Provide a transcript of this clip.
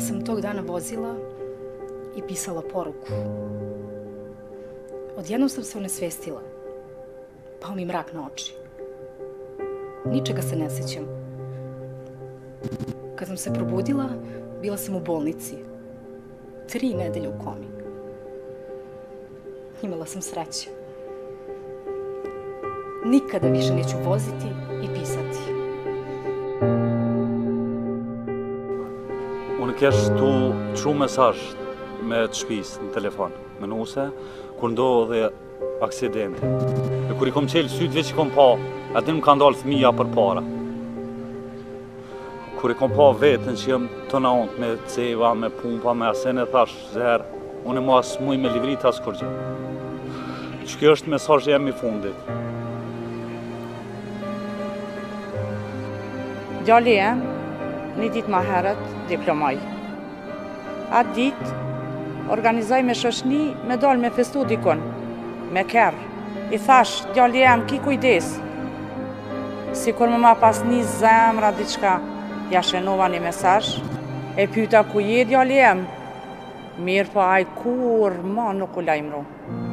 sam tog dana vozila i pisala poruku. Odjednom sam se onesvestila. Pao mi mrak na oči. Ničega se ne sećam. Kad sam se probudila, bila sam u bolnici. 3 nedelje u komi. Imala sam sreće. Nikada više neću voziti i pisati. Unë kesh tu shumë mesazh me të shtëpisë në telefon, me nuse, kur ndodhe aksidenti. E kur I kom qelë sytë veç I kom pa, aty më ka ndalë fëmija për para. Kur I kom pa vetën që jem të naont me ceva, me pumpa, me asene, thash zherë, unë mu as muj me livrit as kur gjë. Që kjo është mesazhi jem I fundit. Djali jem, një ditë ma herët, diplomoj. Atë ditë, organizoj me shoshni me dalë me festu dikun, me kerë. I thash, djali jem, ki kujdes. Si kur më ma pas një zemra diçka, ja shenova një mesazh, e pyeta ku je djali jem. Mirë po aj kur ma nuk u lajmëru.